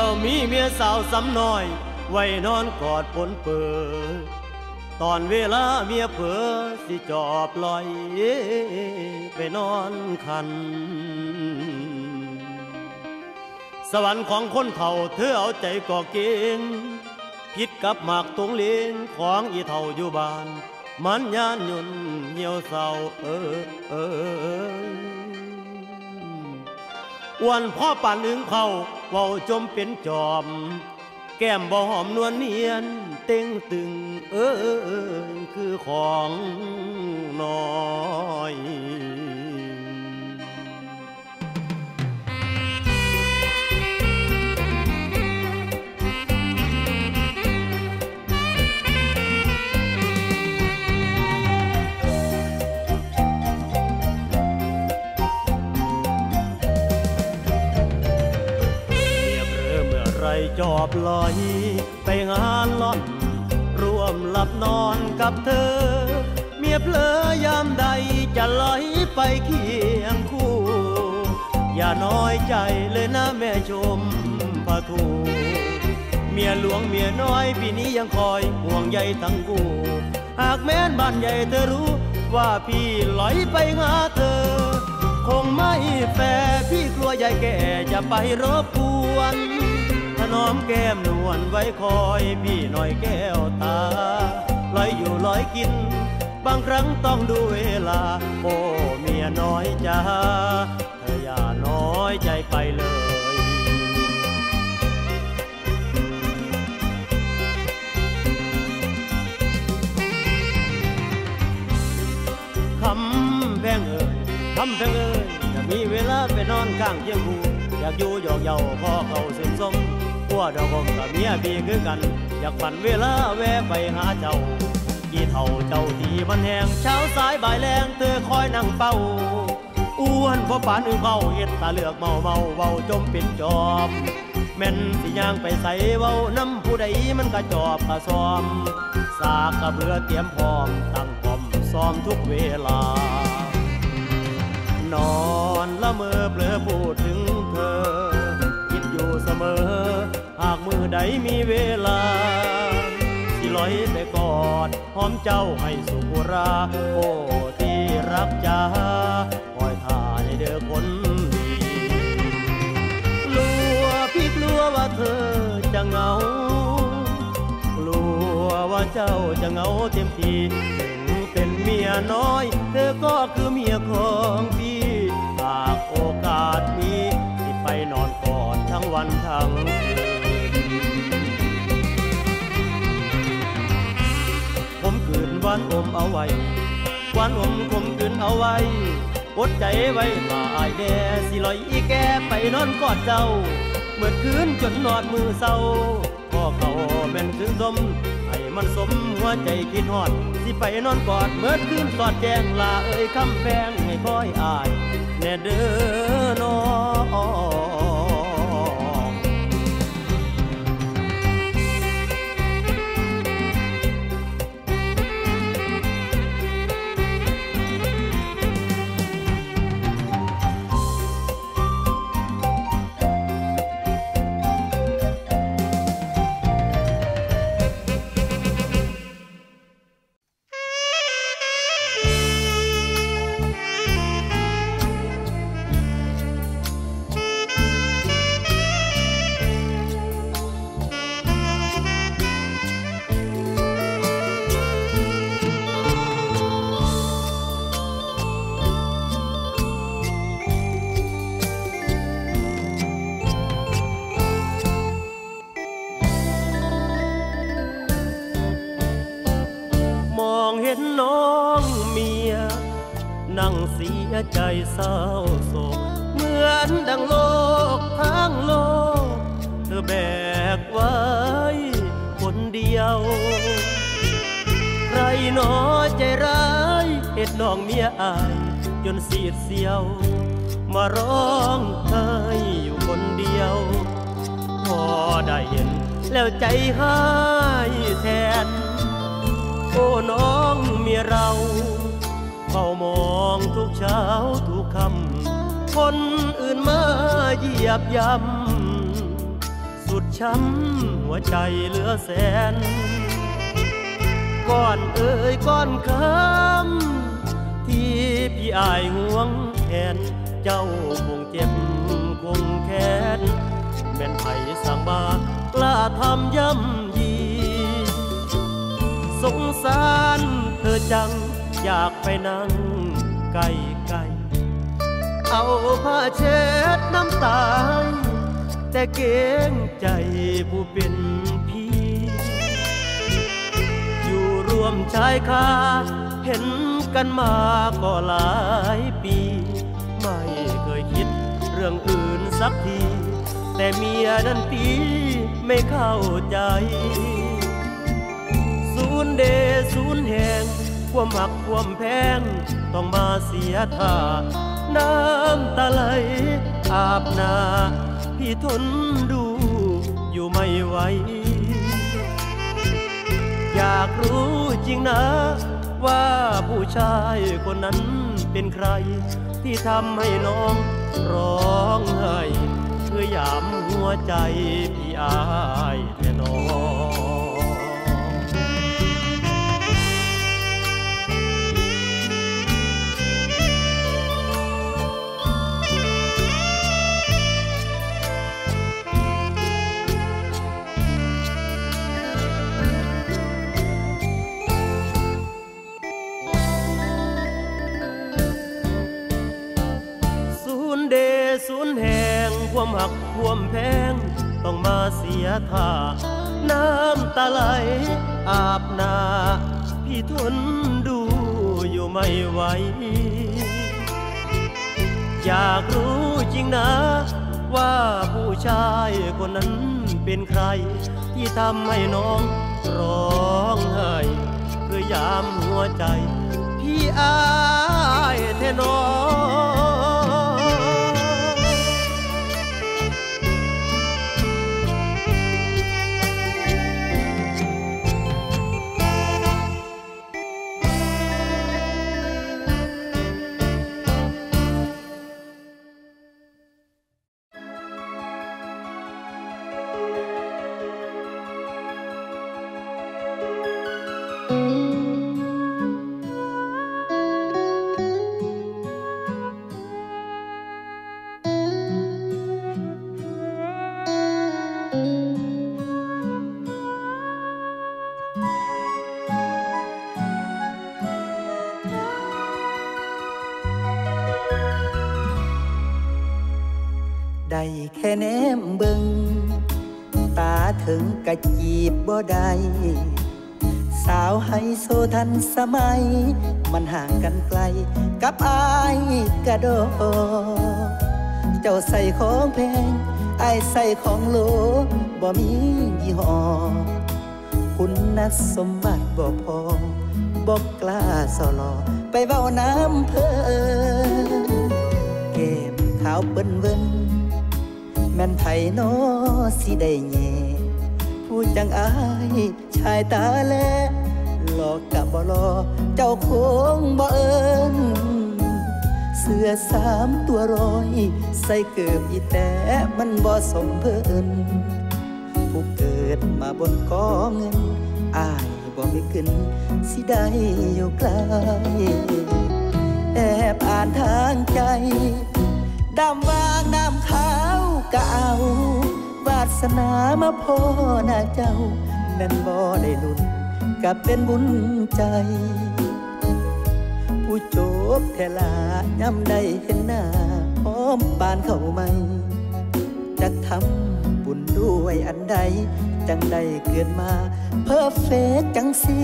ยวมีเมียสาวสำน้อยไว้นอนกอดปนเปื้อตอนเวลาเมียเผลอสิจอบลอยไปนอนคันสวรรค์ของคนเฒ่าเธอเอาใจก่อเก่งผิดกับหมากตรงเลงของอีเฒ่าอยู่บ้านมันยานยนเหี่ยวเศร้าอ้วนพ่อป่านอึงเขาเว้าจมเป็นจอมแก้มบ่หอมนวลเนียนเต็งตึงคือของน้อยจอบลอยไปงานล่อนร่วมหลับนอนกับเธอเมียเพลอยามใดจะลอยไปเคียงคู่อย่าน้อยใจเลยนะแม่ชมพะทูเมียหลวงเมียน้อยปีนี้ยังคอยห่วงใยทั้งคู่หากแม้นบ้านใหญ่เธอรู้ว่าพี่ลอยไปหาเธอคงไม่แฟร์พี่กลัวยายแก่จะไปรบกวนน้อมแก้มนวลไว้คอยพี่หน่อยแก้วตาลอยอยู่ลอยกินบางครั้งต้องดูเวลาโอ้เมียน้อยจ้าเธออย่าน้อยใจไปเลยคำแพงคำแพงจะมีเวลาไปนอนข้างเคียงคู่อยากอยู่หยอกเย้าพ่อเขาเส้นสมพวกดอกผมกับเมียพี่คือกันอยากฝันเวลาแวะไปหาเจ้ากี่เท่าเจ้าที่มันแห้งเช้าสายบ่ายแรงเธอคอยนั่งเฝ้าอ้วนเพราะปานอึ่งเข้าเฮ็ดตาเลือกเมาเว้าจมเป็นจอมแม่นสิย่างไปใส่เว้าน้ำผู้ใดมันกระจอบกระซอมสากกระเบือเตรียมพร้อมตั้งพร้อมซ้อมทุกเวลานอนละเมอเผลอพูดถึงเธอคิดอยู่เสมอหากมือใดมีเวลาที่ลอยไปกอดหอมเจ้าให้สุขราโอ้ที่รักจ้าคอยท่าให้เด้อคนดีกลัวพี่กลัวว่าเธอจะเหงากลัวว่าเจ้าจะเหงาเต็มทีเป็นเมียน้อยเธอก็คือเมียของพี่หากโอกาสมีสิไปนอนกอดทั้งวันทั้งคืนผมคืนวันอมเอาไว้วันอมผมคืนเอาไว้อดใจไว้มาอายแด่สิลอยอีแกไปนอนกอดเจ้าเมื่อคืนจนนอนมือเศร้าพ่อเขาแม่นถึงสมให้มันสมหัวใจคิดฮอดสิไปนอนกอดเมื่อคืนสอดแจ้งลาเอ่ยคำแพงให้คอยอายแน่เด้อน้องน้องเมียนั่งเสียใจเศร้าโศกเหมือนดังโลกทั้งโลกเธอแบกไว้คนเดียวใครหนอใจร้ายเฮ็ดน้องเมียอายจนสีดเสียวมาร้องไห้อยู่คนเดียวพอได้เห็นแล้วใจหายแทนโอ้น้องเมียเราเฝ้ามองทุกเช้าทุกค่ำคนอื่นมาเหยียบย่ำสสุดช้ำหัวใจเหลือแสนก้อนเอ่ยก้อนคำที่พี่อายห่วงแทนเจ้าคงเจ็บคงแค้นแม่นไผสั่งมากล้าทำย่ำยีสงสารเธอจังอยากไปนั่งใกล้ๆเอาผ้าเช็ดน้ำตาแต่เกรงใจผู้เป็นพี่อยู่ร่วมชายคาเห็นกันมาก็หลายปีไม่เคยคิดเรื่องอื่นสักทีแต่เมียนั้นตีไม่เข้าใจสูญเดสูญแห่งความหักความแพงต้องมาเสียท่าน้ำตาไหลอาบหน้าพี่ทนดูอยู่ไม่ไหวอยากรู้จริงนะว่าผู้ชายคนนั้นเป็นใครที่ทำให้น้องร้องไห้เพื่อยามหัวใจพี่อายแท้น้องสูญแห่งความหักความแพงต้องมาเสียท่าน้ำตาไหลอาบหน้าพี่ทนดูอยู่ไม่ไหวอยากรู้จริงนะว่าผู้ชายคนนั้นเป็นใครที่ทำให้น้องร้องไห้เพื่อยามหัวใจพี่อายแท้น้องได้แค่แนมเบิ่งตาถึงกะจีบบ่ได้สาวไฮโซทันสมัยมันห่างกันไกลกับอายกะโดเจ้าใส่ของแพงอายใส่ของโหลบ่มียี่ห้อคุณสมบัติบ่พอบ่กล้าสอลอไปเว้าน้ำเพิ่นเก็บขาวเปิ้นเวินแม่นไผน้อสิได้แย่ผู้จังอายชายตาแลหลอกกะบ่รอเจ้าคงบ่เอิ้นเสื้อ3 ตัวร้อยใส่เกือบอีแต่มันบ่สมเพิ่นผู้เกิดมาบนกองเงินอายบ่มีขึ้นสิได้อยู่ไกลแอบอ่านทางใจดำวางน้ำขาวกะเอาวาสนามาพ่อหน้าเจ้าแม่นบ่ได้ลุ้นกับเป็นบุญใจผู้โจบแทลาย่ำได้เห็นหน้าพร้อมปานเข้าใหม่จักทำบุญด้วยอันใดจังได้เกิดมาเพอร์เฟกต์จังสิ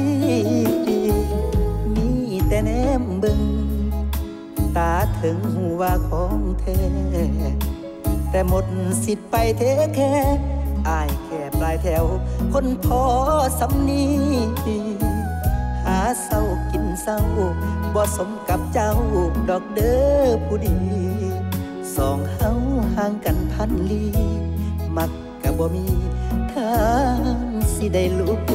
มีแต่แนมเบิ่งตาถึงหูว่าของแท้แต่หมดสิทธิ์ไปเทแค่อายแค่ปลายแถวคนพอสำนีหาเศร้ากินเศร้าบ่สมกับเจ้าดอกเด้อผู้ดีสองเฮาห่างกันพันลี้มักกะบ่มีทางสิได้ลุก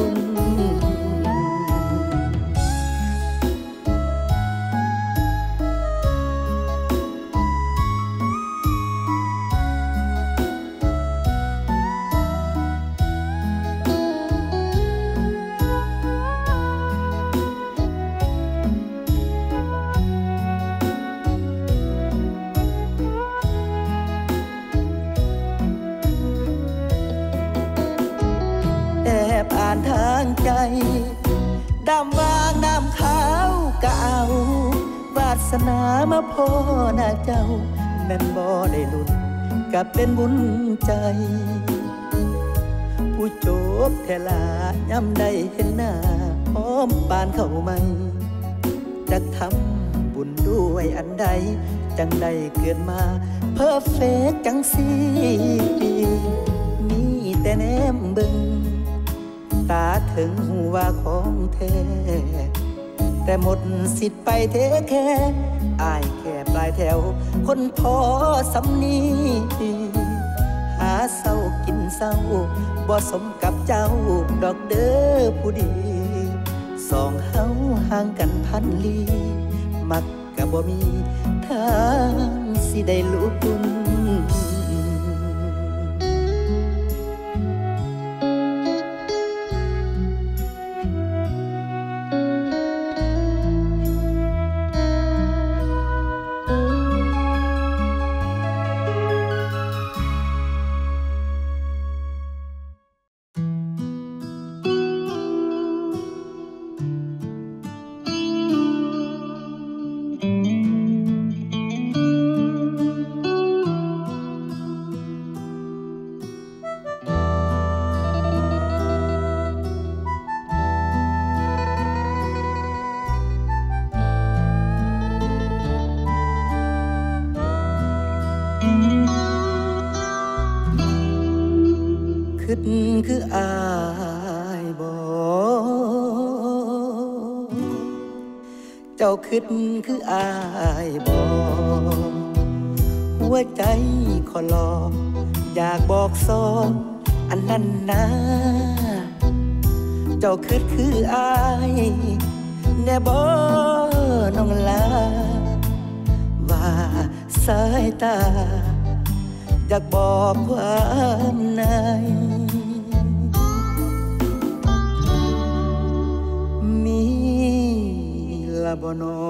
บอ่านทางใจดำวางน้ำขาวกะเอาวาสนามาพ่อหน้าเจ้าแม่นบ่ได้ลุ้นกับเป็นบุญใจผู้จบแทลาย้ำได้เห็นหน้าพร้อมปานเข้าใหม่จะทำบุญด้วยอันใดจังได้เกิดมาเพอร์เฟกจังสิมีแต่แนมเบิ่งตาถึงหูว่าของแท้แต่หมดสิทธิ์ไปเทแค่อายแค่ปลายแถวคนพอสำนีหาเศร้ากินเศร้าบ่สมกับเจ้าดอกเด้อผู้ดีสองเฮาห่างกันพันลี้มักกะบ่มีทางสิได้รู้บุญคืออายบ่เจ้าคิดคืออายบ่หัวใจขอรออยากบอกสอนอันนั้นนะเจ้าคิดคืออายแน่บ่น้องลาว่าสายตาอยากบอกความในมีละบ่นอ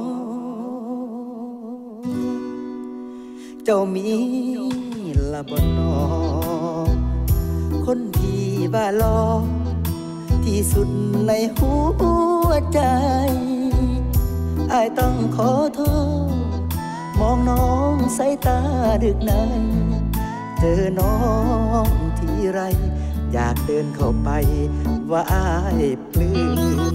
เจ้ามีละบ่นอคนที่ว่าหล่อที่สุดในหัวใจอ้ายต้องขอโทษมองน้องสายตาดึกในเจอน้องทีไรอยากเดินเข้าไปว่าอ้ายปลื้ม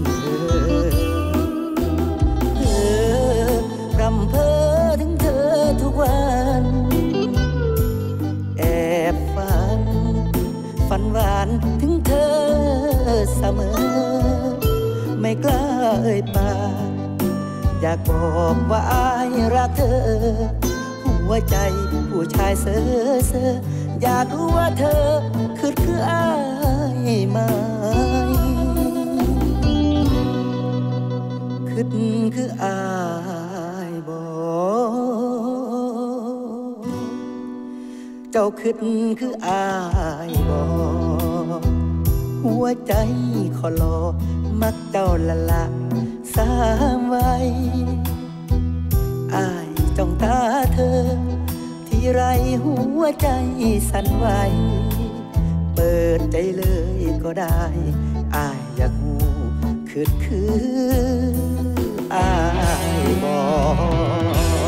รำเพ้อถึงเธอทุกวันแอบฝันหวานถึงเธอเสมอไม่กล้าเอ่ยปากอยากบอกว่าอ้ายรักเธอหัวใจผู้ชายเซ่ออยากรู้ว่าเธอคืออ้ายไหมคืออ้ายบ่เจ้าคืออ้ายบ่หัวใจขอรอมักเจ้าละสามไว้อ้ายจ้องตาเธอที่ไรหัวใจสั่นไหวเปิดใจเลยก็ได้อ้ายอยากหูคืออ้ายบอก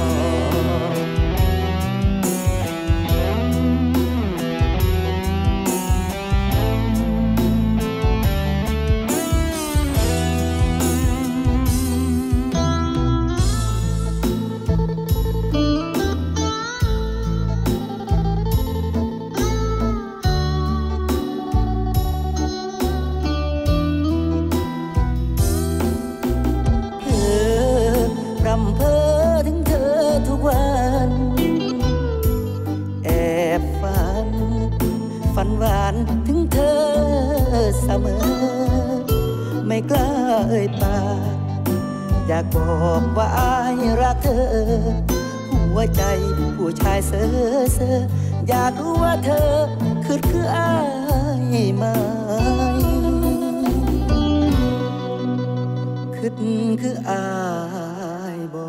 ฝันหวานถึงเธอเสมอไม่กล้าเอ่ยปากอยากบอกว่าอ้ายรักเธอหัวใจผู้ชายเซ่ออยากรู้ว่าเธอคืออ้ายไหมคืออ้ายบ่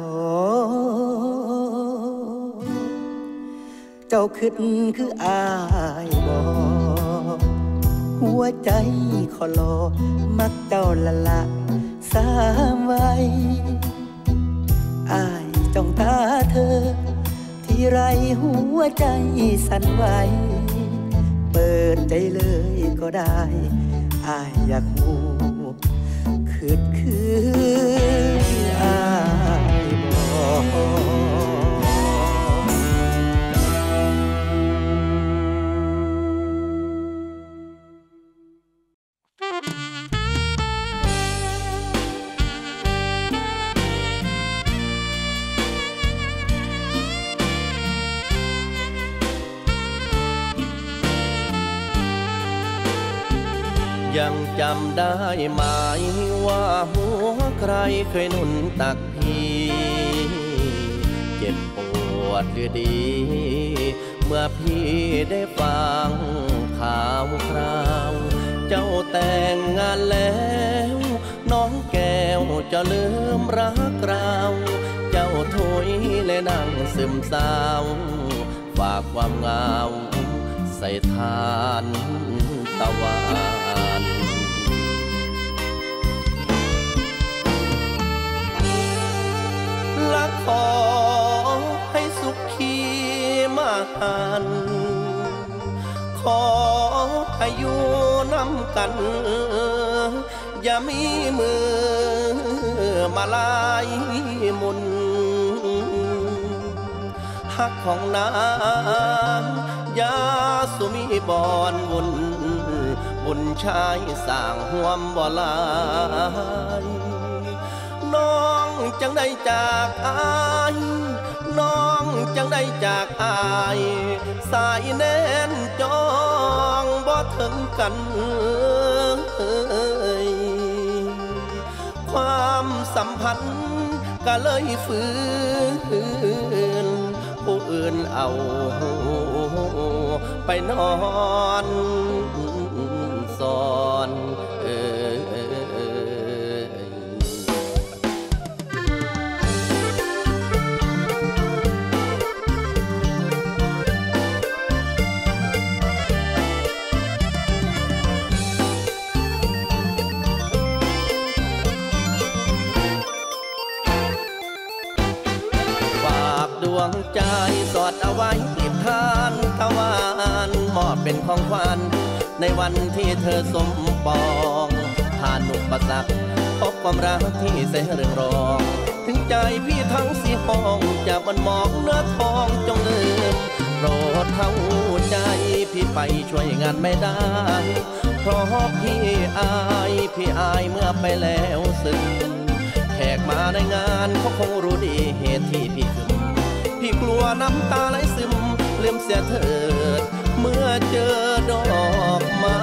เจ้าคืออ้ายบ่หหัวใจขอรอมักเจ้าละสามไว้อายจ้องตาเธอที่ไรหัวใจสั่นไหวเปิดใจเลยก็ได้อายอยากหูคืออายบอกยังจำได้ไหมว่าหัวใครเคยหนุนตักพี่เจ็บปวดหรือดีเมื่อพี่ได้ฟังข่าวคราวเจ้าแต่งงานแล้วน้องแก้วจะลืมรักเราเจ้าถุยและนั่งซึมเศร้าฝากความเหงาใส่ทานตะวันและขอให้สุขีมาหันขอให้อยู่นำกันอย่ามีมือมาลายมุนฮักของนางยาสุมีบอนบุญชายสร้างห่วมบ่ลายน้องจังได้จากอายน้องจังได้จากอายสายแน่นจองบ่ถึงกันความสัมพันธ์ก็เลยฝืนผู้อื่นเอาไปนอนสอนดวงใจสอดเอาไว้ติดทานทวารมอบเป็นของขวัญในวันที่เธอสมปองผ่านอุปสรรคพบความรักที่เสเรืองรองถึงใจพี่ทั้งสี่ห้องจะมันมองเนื้อทองจงลืมโปรดเข้าใจพี่ไปช่วยงานไม่ได้เพราะพี่อายเมื่อไปแล้วซึ้งแขกมาในงานเขาคงรู้ดีเหตุที่พี่ขึ้นพี่กลัวน้ำตาไหลซึมลืมเสียเถิดเมื่อเจอดอกไม้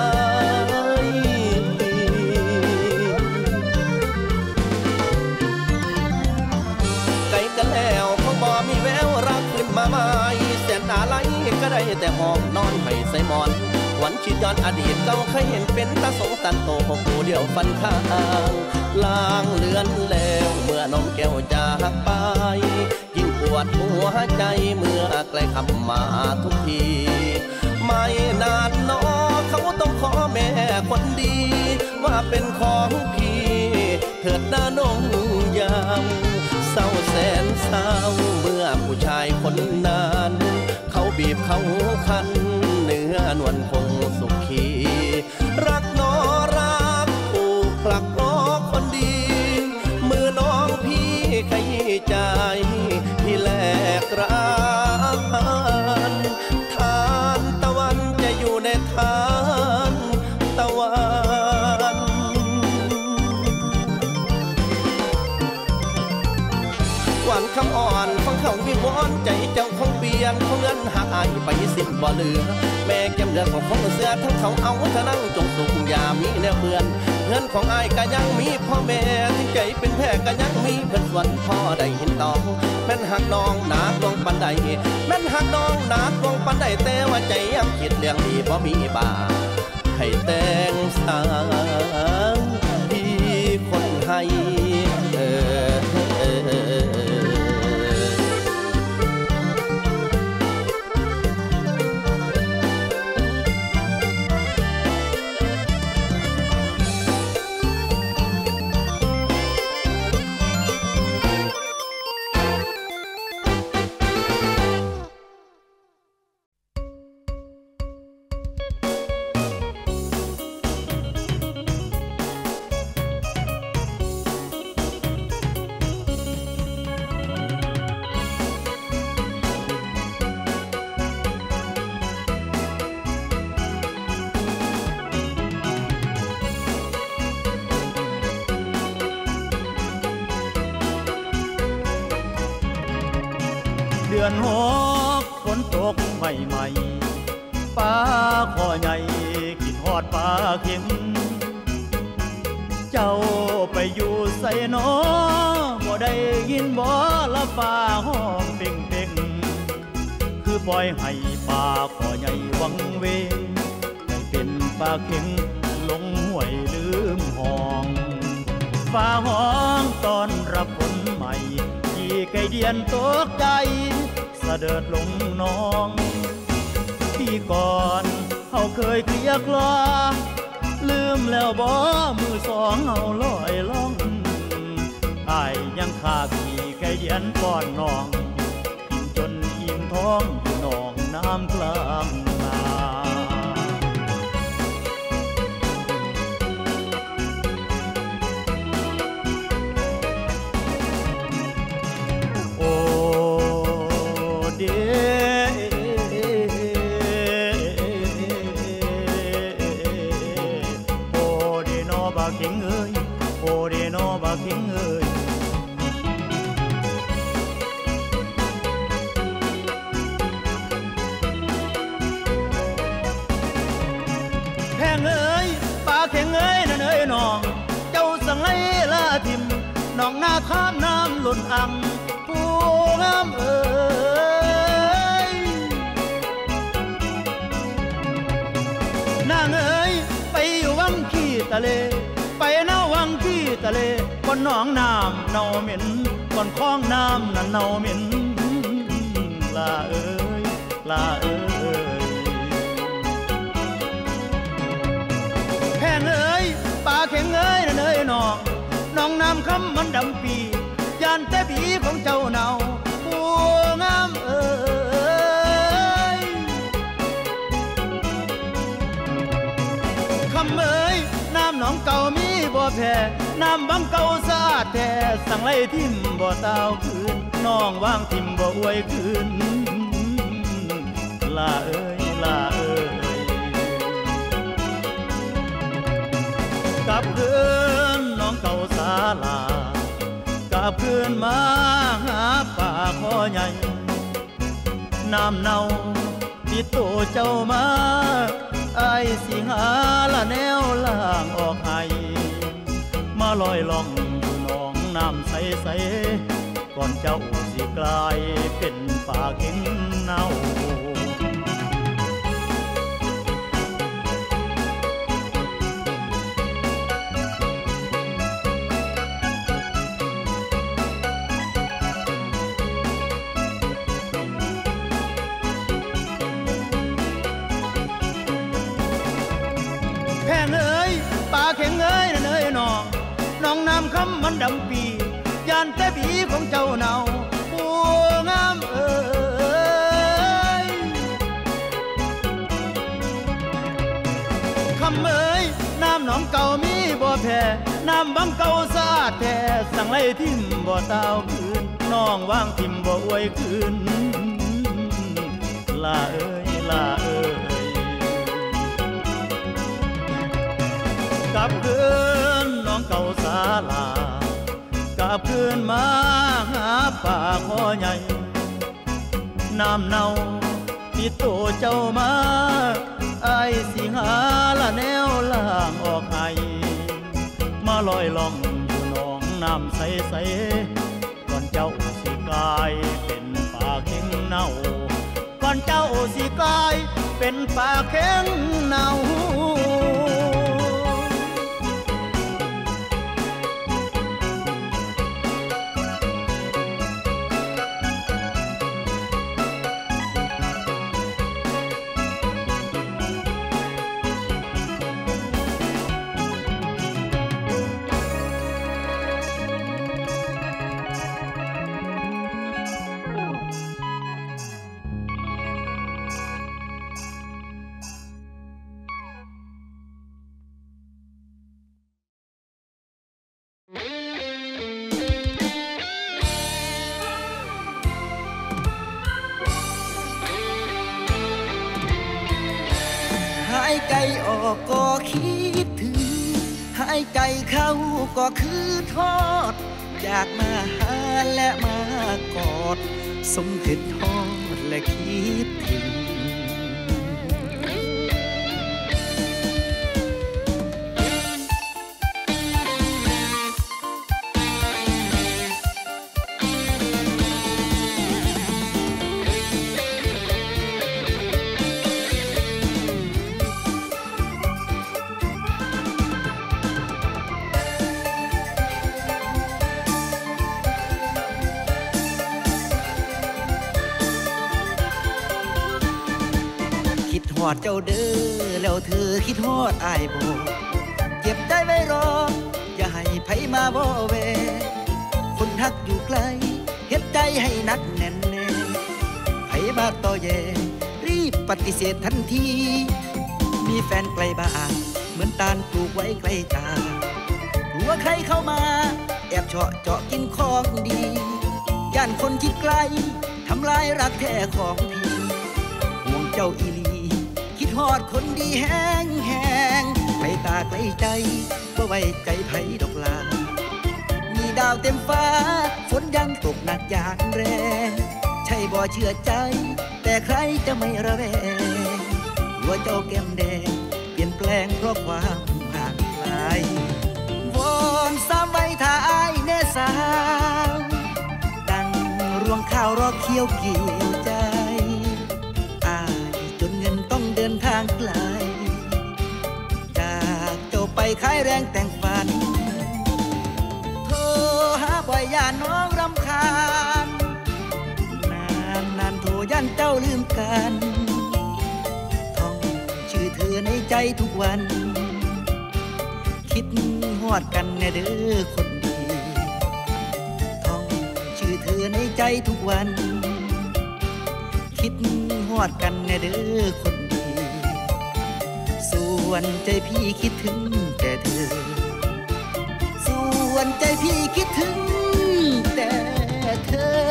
ไกลกันแล้วคงบ่มีแววรักขึ้นมาใหม่แสนอะไรก็ได้แต่หอมนอนให้ใส่หมอนวันคิดย้อนอดีตเก่าเคยเห็นเป็นตาสงตันโตผู้เดียวฟันข้างลางเลือนแล้วเมื่อน้องแก้วจากไปยิ่งปวดหัวใจเมื่อใกล้คำมาทุกทีไม่นานนอเขาต้องขอแม่คนดีว่าเป็นของพี่เถิดหน้าน้องยามเศร้าแสนเศร้าเมื่อผู้ชายคนนั้นเขาบีบเขาคันเนื้อนวลคงสุขีรักนอรักผูกผลักนอคนดีมือน้องพี่ขยี้ใจที่แลกรักทานตะวันจะอยู่ในทานตะวันหวานคำอ่อนฟังเขาวิงวอนใจเจ้าคงเปลี่ยนเขาเงินหากอายไปสิ้นบ่เหลือแม่แก้มเลือดของเขาเสื้อทั้งเขาเอาเธอนั่งจงสุขอย่ามีแนวเปื่อนเงินของอายก็ยังมีพ่อแม่ที่ใจเป็นแพ้ก็ยังมีเพื่อนส่วนพ่อได้เห็นตองแม่นหักน้องหนาดวงปันใดแม่นหักน้องหนาดวงปันใดแต่ว่าใจยังคิดเรื่องดีบ่มีบาให้แต่งสางพี่คนให้ดือนหกฝนตกใหม่ๆปลาคอใหญ่กินฮอดปลาเข็งเจ้าไปอยู่ใส่นอบ่ได้ยินบ่ละฟ้าห้องเป่งๆคือปล่อยให้ปลาคอใหญ่วังเวงให้เป็นปลาเข็งลงห้วยลืมห้องฟ้าห้องตอนรับฝนใหม่ที่ไก่เดียนตกใจเสด็จลงน้องพี่ก่อนเขาเคยเกลียกลาลืมแล้วบ่มือสองเอาลอยล่องอ้ายยังขาขี่ไก่เดียนป้อนน้องกินจนอิ่มท้องอยู่หนองน้ำกลางนาโอ้เดเข็งเอ้ยโอเดโนบาเข็งเอ้ยแพงเอ้ยปลาเข็งเอ้ยนั่นเอ้ยน้องเจ้าสังไลลาทิมน้องหน้าข้ามน้ำหล่นอังผู้งามเอ้ยนางเอ้ยไปอยู่วังขี้ทะเลไปเน่าวังที่ทะเลบนหนองน้ำเน่าเหม็นบนคลองน้ำนั่นเน่าเหม็นลาเอ้ยลาเอ้ยแพงเอ้ยปลาเข็งเอ้ยนั่นเอ้ยน้องน้องน้ำคำมันดำปียานแต่ผีของเจ้าเน่าผู้งามเอ้ยคำเอ้ยน้ำหนองเก่ามีบ่แพ้น้ำบังเก่าสะอาดแท้สั่งไล่ทิมบ่เต้าคืนน้องวางทิมบ่อวยคืนลาเอ้ยลาเอ้ยกลับคืนน้องเก่าศาลากลับคืนมาหาป่าคอใหญ่น้ำเน่าติดตัวเจ้ามาไอ้สิหาละแนวล่างออกให้มาลอยล่องอยู่หนองน้ำใสๆก่อนเจ้าสิกลายเป็นป่าเข็งเน่าแพงเอ้ยปลาเข็งเอ้ยนั่นเอ้ยน้องน้องน้ำคำมันดำปียานแต่ผีของเจ้าเน่าผู้งามเอ้ยคำเอ้ยน้ำหนองเก่ามีบ่แพ้น้ำบังเก่าสะอาดแท้สั่งไล่ทิมบ่เต้าคืนน้องวางทิมบ่อวยคืนลาเอ้ยลาเอ้ยกลับคืนน้องเก่าศาลากลับคืนมาหาป่าคอใหญ่น้ำเน่าที่ตัวเจ้ามาไอ้สิหาละแนวล่างออกให้มาลอยล่องอยู่หนองน้ำใสๆก่อนเจ้าสิกลายเป็นป่าเข็งเน่าก่อนเจ้าสิกลายเป็นป่าเข็งเน่าหายไก่ออกก็คิดถึงหายไก่เข้าก็คือทอดอยากมาหาและมากอดสมคิดทอดและคิดถึงฮอดเจ้าเด้อแล้วเธอคิดฮอดอ้ายบ่เก็บได้ไว้รออย่าให้ไผมาบ่แวคนฮักอยู่ไกลเฮ็ดใจให้นักแน่นแน่ไผมาต่อแย่รีบปฏิเสธทันทีมีแฟนไกลบ้านเหมือนตาลปลูกไว้ไกลตากลัวใครเข้ามาแอบเจาะกินของดีย่านคนคิดไกลทำลายรักแท้ของพี่ห่วงเจ้าอีฮอดคนดีแห้งแห้งไปตาไกลใจบ่ไว้ใจไผดอกลามีดาวเต็มฟ้าฝนยังตกหนักอย่างแรงใช่บ่เชื่อใจแต่ใครจะไม่ระแวงหัวเจ้าแก้มแดงเปลี่ยนแปลงเพราะความห่างไกลวอนซ้ำไว้ถ้าอ้ายแน่สาวดังรวงข้าวรอเคี้ยวเกี่ยวใจเดินทางไกลจากเจ้าไปขายแรงแต่งฝันโทรหาบ่อยย่านน้องรำคาญนานโทรย่านเจ้าลืมกันท่องชื่อเธอในใจทุกวันคิดฮอดกันแน่เด้อคนดีท่องชื่อเธอในใจทุกวันคิดฮอดกันแน่เด้อคนส่วนใจพี่คิดถึงแต่เธอส่วนใจพี่คิดถึงแต่เธ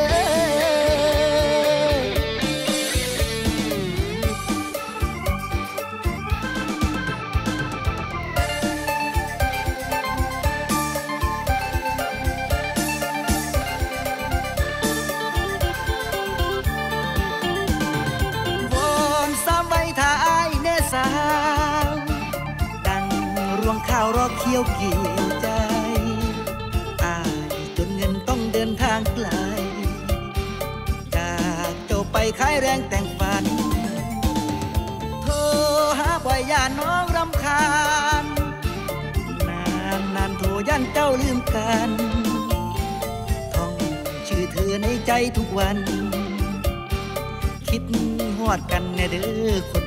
อวอนซ้ำไว้ถ้าอ้ายแน่สาวรวงข้าวรอเคี้ยวเกี่ยวใจอ้ายจนเงินต้องเดินทางไกลจากเจ้าไปขายแรงแต่งฝันโทรหาบ่อยย่านน้องรำคาญนานโทรย่านเจ้าลืมกันท่องชื่อเธอในใจทุกวันคิดฮอดกันแน่เด้อคน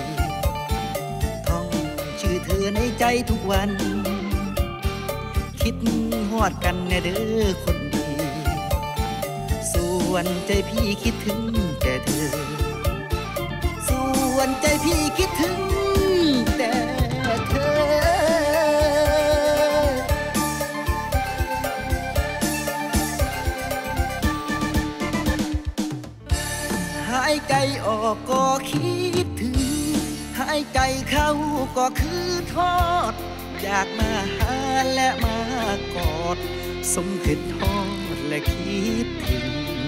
เธอในใจทุกวันคิดฮอดกันแน่เด้อคนดีส่วนใจพี่คิดถึงแต่เธอส่วนใจพี่คิดถึงแต่เธอหายใจออกก็คิดถึงหายใจเข้าก็คือทอดอยากมาหาและมากอดสมคิดทอดและคิดถึง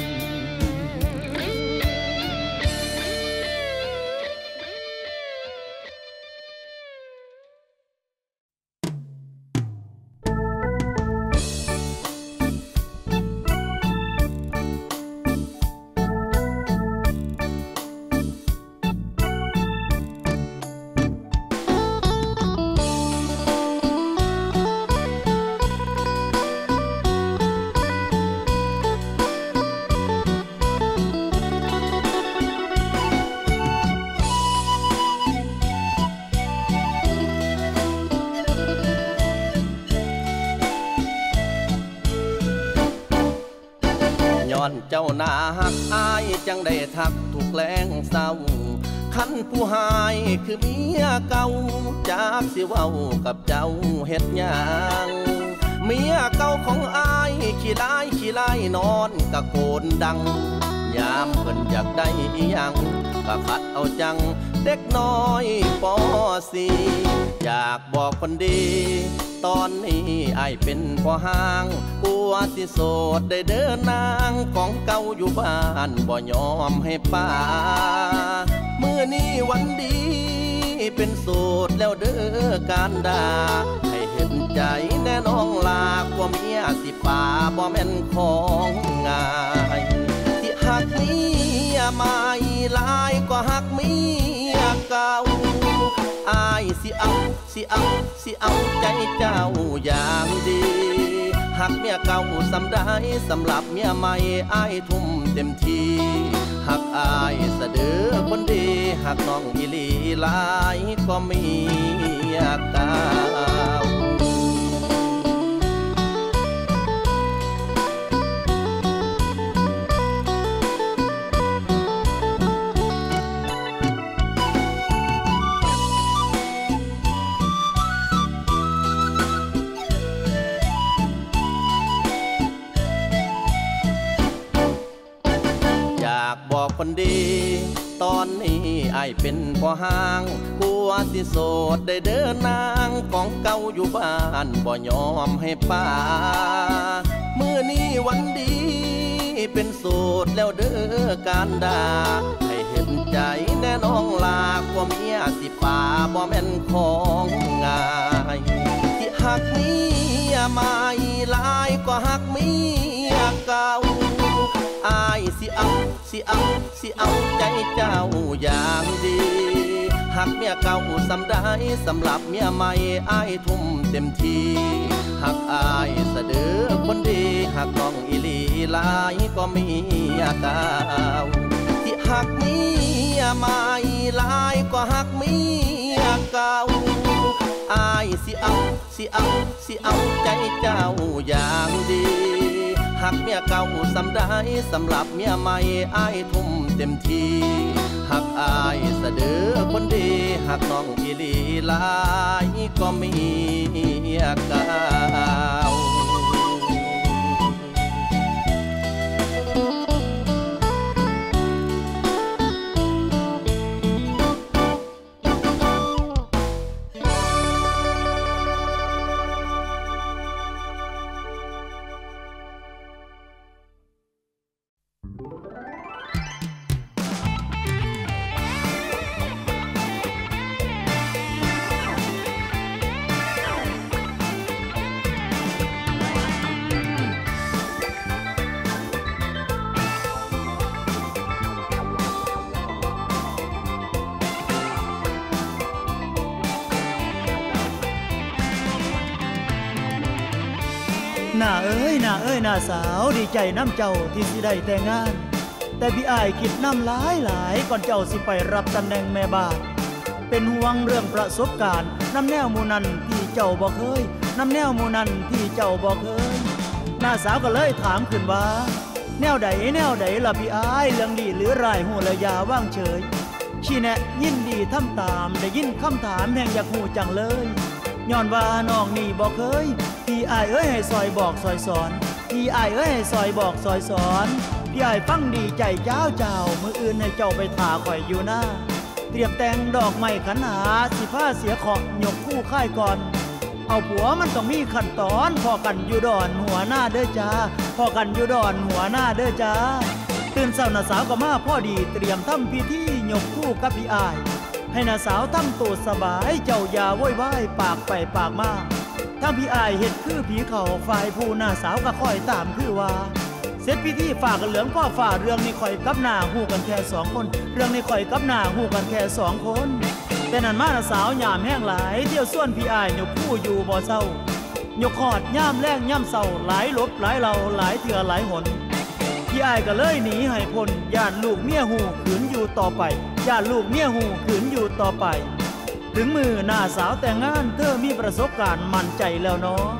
ย้อนเจ้าหน้าหักอายจังได้ทักถูกแกล้งเศร้าคันผู้หายคือเมียเก่าจากสิเว้ากับเจ้าเฮ็ดหยังเมียเก่าของอายขี้ลายนอนกะโกนดังยามเพิ่นอยากได้อีหยังกะขัดเอาจังเด็กน้อยป.4อยากบอกคนดีตอนนี้อ้ายเป็นพ่อห้างกลัวสิโสดได้เดินนางของเก่าอยู่บ้านบ่ยอมให้ป้ามื้อนี้วันดีเป็นโสดแล้วเด้อการด่าให้เห็นใจแน่น้องลากว่าเมียสิป่าบ่แม่นของง่ายสิหักเมียใหม่หลายกว่าหักเมียเก่าอ้ายสิเอาใจเจ้าอย่างดีหักเมียเก่าสำได้สำหรับเมียใหม่อ้ายทุ่มเต็มที่หักอ้ายสะเดือคนดีหักน้องอีหลีหลายก็มีเก่าบอกคนดีตอนนี้อ้ายเป็นพ่อห้างกลัวสิโสดได้เดินนางของเก่าอยู่บ้านบ่ยอมให้ป้ามื้อนี้วันดีเป็นโสดแล้วเด้อการด่าให้เห็นใจแน่น้องลากว่าเมียสิป่าบ่แม่นของง่ายสิหักเมียใหม่หลายกว่าหักเมียเก่าอ้ายสิเอาใจเจ้าอย่างดีหักเมียเก่าสำได้สำหรับเมียใหม่อ้ายทุ่มเต็มที่หักอ้ายสะเดือคนดีหักน้องอีหลีหลายก็มีเก่าสิหักเมียใหม่หลายก็หักเมียเก่าอ้ายสิเอาใจเจ้าอย่างดีหักเมียเก่าสำได้สำหรับเมียใหม่อ้ายทุ่มเต็มที่หักอ้ายสะเดือคนดีหักน้องอีหลีหลายก็มีเก่าหน้าเอ้ยหน้าสาวดีใจน้ำเจ้าที่สิได้แต่งงานแต่พี่อ้ายคิดน้ำหลายก่อนเจ้าสิไปรับตำแหน่งแม่บ้านเป็นห่วงเรื่องประสบการณ์น้ำแนวหมู่นั้นที่เจ้าบ่เคยน้ำแนวหมู่นั้นที่เจ้าบ่เคยหน้าสาวก็เลยถามขึ้นว่าแนวใดล่ะพี่อ้ายเรื่องดีหรือร้ายหูแล้วอย่าว่างเฉยชี้แนะยินดีทำตามได้ยินคำถามแห่งอยากหูจังเลยย้อนว่าน้องนี่บ่เคยพี่อ้ายเอ้ยให้ซอยบอกซอยสอนพี่อ้ายเอ้ยให้ซอยบอกซอยสอนพี่อ้ายฟังดีใจเจ้ามื้ออื่นให้เจ้าไปท่าข่อยอยู่หน้าเตรียมแต่งดอกไม้ขันหาสิผ้าเสียขอหยกคู่ค่ายก่อนเอาผัวมันต้องมีขั้นตอนพอกันอยู่ดอนหัวหน้าเด้อจ้าพอกันอยู่ดอนหัวหน้าเด้อจ้าตื่นเช้าน้าสาวก็มาพอดีเตรียมทำพิธีหยกคู่กับพี่อ้ายให้น้าสาวทำตัวสบายเจ้าอย่าโวยวายปากไปปากมาถ้าพี่อ้ายเห็ดคือผีเขาฝ่ายผู้น้าสาวก็ค่อยตามคือว่าเสร็จพิธีฝากกันเหลืองพ่อฝ่าเรื่องนี้ค่อยกับหน้าหูกันแค่2 คนเรื่องนี้ค่อยกับหน้าหูกันแค่2 คนแต่นั่นมาน้าสาวยามแห้งหลายเที่ยวส่วนพี่อ้ายยกคู่อยู่บ่เศร้ายกขอดย่ามแรงย่ำเศร้าหลายลบหลายเราหลายเถื่อหลายหนพี่อ้ายก็เลยหนีให้พ้นย่านลูกเมียหูขืนอยู่ต่อไปย่านลูกเมียหูขืนอยู่ต่อไปถึงมือหน้าสาวแต่งงานเธอมีประสบการณ์มั่นใจแล้วเนาะ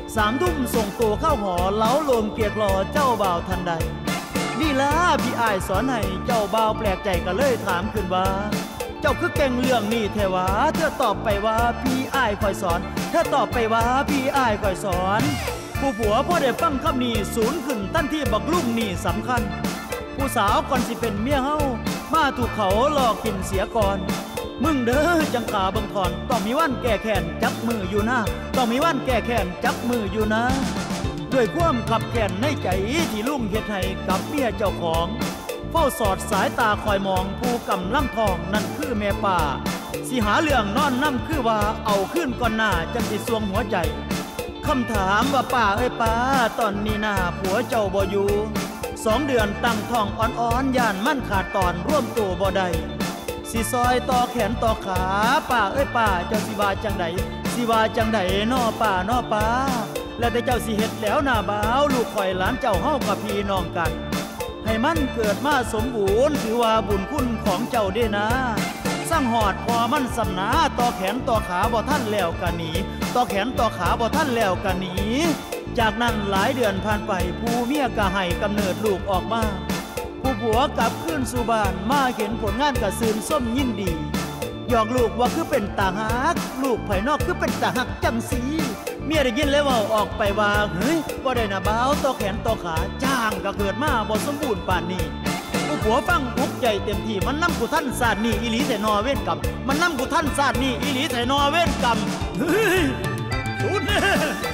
3 ทุ่มส่งตัวเข้าหอเล้าลมเกียกรอเจ้าบ่าวทันใดนี่ล่ะพี่อ้ายสอนให้เจ้าบ่าวแปลกใจก็เลยถามขึ้นว่าเจ้าคือเก่งเรื่องนี้แท้วะเธอตอบไปว่าพี่อ้ายคอยสอนเธอตอบไปว่าพี่อ้ายคอยสอนผู้ผัวพอได้ฟังคำนี้สูญขึ้นตั้นที่บักลุ่มนี่สำคัญผู้สาวก่อนสิเป็นเมียเฮามาถูกเขาหลอกกินเสียก่อนมึงเด้อจังกาบังทอนต้องมีวันแก้แค้นจับมืออยู่นะต้องมีวันแก้แค้นจับมืออยู่นะด้วยความขับแค้นในใจที่ลุงเฮ็ดให้กับเมียเจ้าของเฝ้าสอดสายตาคอยมองผู้กำลังทองนั่นคือแม่ป่าสิหาเรื่องนอนน้ำคือว่าเอาขึ้นก่อนหน้าจังสิสวงหัวใจคำถามว่าป้าเอ้ยป้าตอนนี้หน้าผัวเจ้าบ่อยู่2 เดือนตั้งท้องอ่อนๆย่านมันขาดตอนร่วมตัวบ่ได้สิซอยต่อแขนต่อขาป้าเอ้ยป้าเจ้าสิว่าจังใดสิว่าจังใดน้อป้าน้อป้าแล้วแต่เจ้าสิเฮ็ดแล้วหน้าบ่าวลูกข่อยหลานเจ้าเฮากับพี่น้องกันให้มันเกิดมาสมบูรณ์ถือว่าบุญคุณของเจ้าเด้นะสร้างหอดพอมันสำนาต่อแขนต่อขาบ่ท่านแล้วกันหนีต่อแขนต่อขาบ่ท่านแล้วกันหนีจากนั้นหลายเดือนผ่านไปผู้เมียก็ให้กำเนิดลูกออกมาผู้ผัวกลับขึ้นสู่บ้านมาเห็นผลงานกระซืนส้มยินดีหยอกลูกว่าคือเป็นตาหักลูกภายนอกคือเป็นตาหักจังสีเมียได้ยินเลยว่าออกไปว่าเฮ้ยบ่ได้นะบ่าวต่อแขนต่อขาจ้างก็เกิดมาบ่สมบูรณ์ป่านนี้ผู้ผัวฟังทุกใจเต็มที่มันนำกูท่านศาสตร์นี่อีหลีแต่นอเว้นกรรมมันนำกูท่านศาสตร์นี่อีหลีแต่นอเว้นกรรมเฮ้ยสุดเนี่ย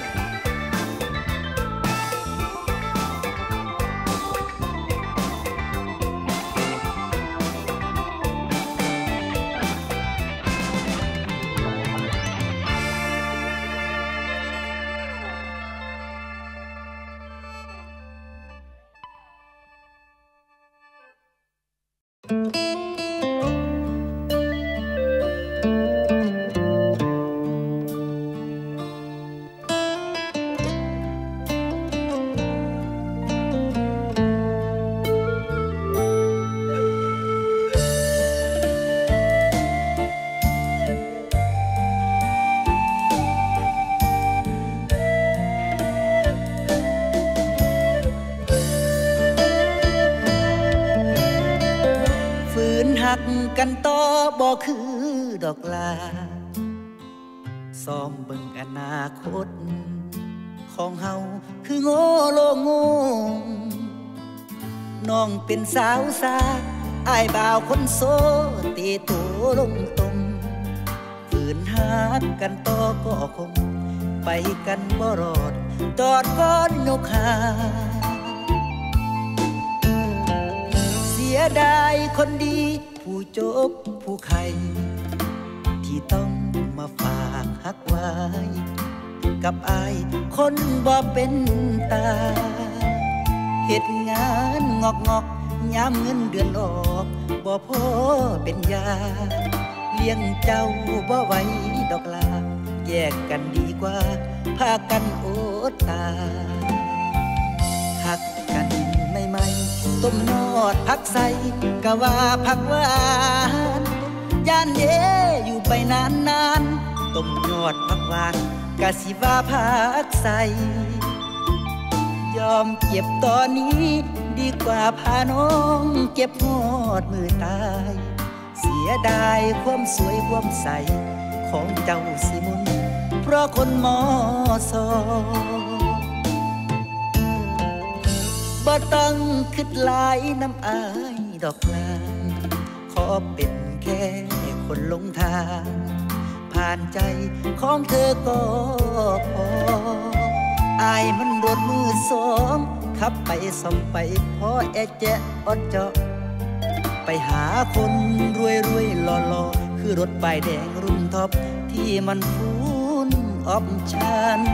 กันต่อบ่คือดอกลาซ้อมเบิ่งอนาคตของเฮาคือโง่โลงงงน้องเป็นสาวสาอ้ายบ่าวคนโซตีโตลงตรงฝืนหักกันต่อก็คงไปกันบ่รอดจอดก้อนยกหาเสียดายคนดีผู้จบผู้ใครที่ต้องมาฝากหักไว้กับอายคนบ่เป็นตาเฮ็ดงานงอกยามเงินเดือนออกบ่พอเป็นยาเลี้ยงเจ้าบ่ไหวดอกลาแยกกันดีกว่าพากันอดตาหักกันใหม่ๆต้มยอดผักใส่กะว่าผักหวานย่านเย่อยู่ไปนานๆต้มยอดผักหวานกะสิว่าผักใส่ยอมเก็บตอนนี้ดีกว่าพาน้องเก็บหอดมือตายเสียดายความสวยความใสของเจ้าสิมุนเพราะคนมอซอบ่ต้องคิดหลายน้ำอายดอกลาขอเป็นแค่คนหลงทางผ่านใจของเธอก็พออายมันรถมือสองขับไปส่องไปพอแอแจะอดเจาะไปหาคนรวยหล่อๆคือรถป้ายแดงรุ่นท็อปที่มันฟูนออปชั่น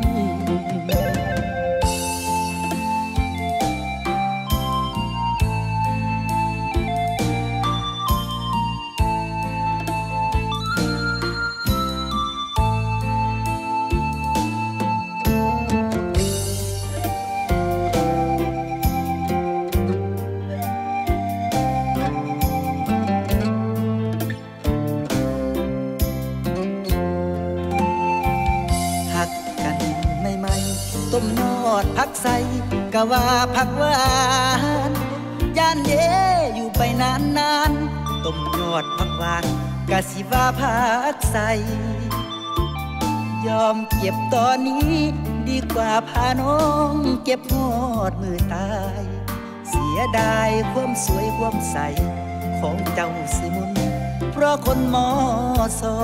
ต้มยอดผักใส่กะว่าผักหวานย่านเย่อยู่ไปนานๆต้มยอดผักหวานกะสิว่าผักใส่ยอมเก็บตอนนี้ดีกว่าพาน้องเก็บหอดมือตายเสียดายความสวยความใสของเจ้าสิมุนเพเพราะคนมอสอ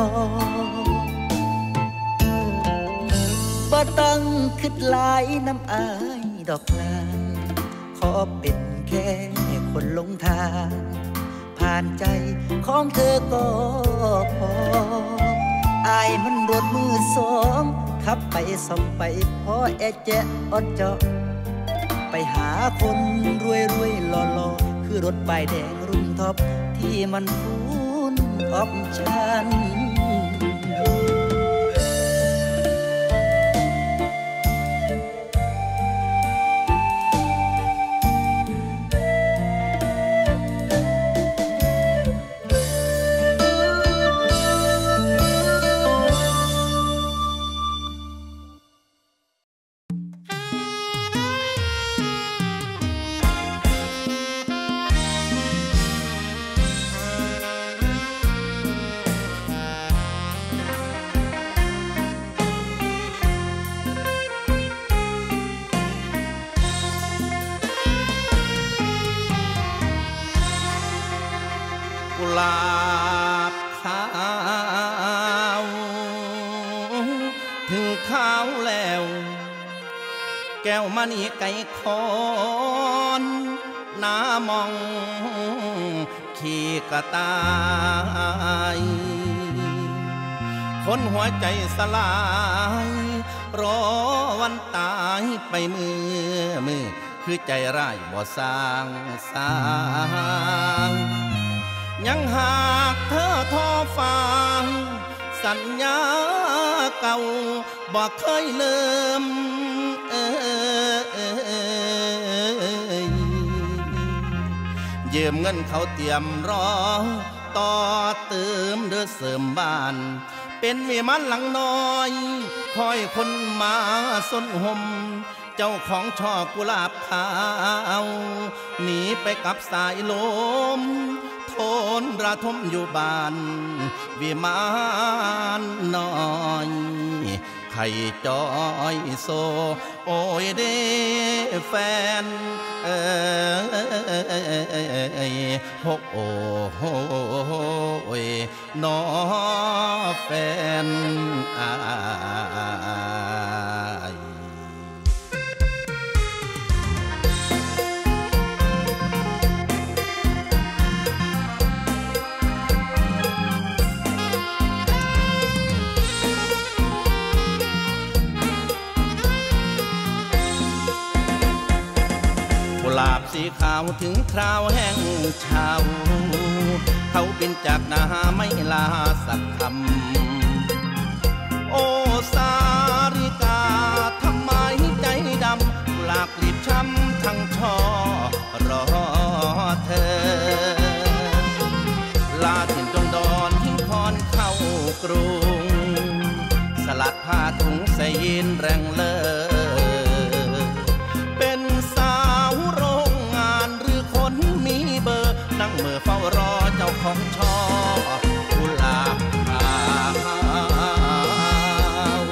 บ่ต้องคิดหลายน้ำอายดอกนางขอเป็นแค่คนหลงทางผ่านใจของเธอก็พออายมันรถมือสองขับไปส่องไปพอแอแจะอดเจาะไปหาคนรวยหล่อคือรถป้ายแดงรุ่นท็อปที่มันฟูนออปชั่นกุหลาบขาวถึงขาวแล้วแก้วมณีไก่คอนน้ามองขี่กระต่ายคนหัวใจสลายรอวันตายไปมือคือใจร้ายบ่สร้างยังหากเธอทอฟังสัญญาเก่าบอกเคยลืมยืมเงินเขาเตรียมรอต่อเติมเด้อเสริมบ้านเป็นวิมานหลังน้อยคอยคนมาสนห่มเจ้าของช่อกุหลาบขาวหนีไปกับสายลมโทนระทมอยู่บ้านวิมานน้อยไข่จอยโซโอ้ยเด้แฟนโอ้ยน้อแฟนกุหลาบสีขาวถึงคราวแห้งเฉาเขาบินจากนาไม่ลาสักคำโอ้สาริกาทำไมใจดำกุหลาบกลีบช้ำทั้งช่อรอเธอลาถิ่นจงดอนทิ้งคอนเข้ากรุงสลัดผ้าถุงใส่ยินแรงเลอนั่งเมื่อเฝ้ารอเจ้าของช่อกุหลาบขาว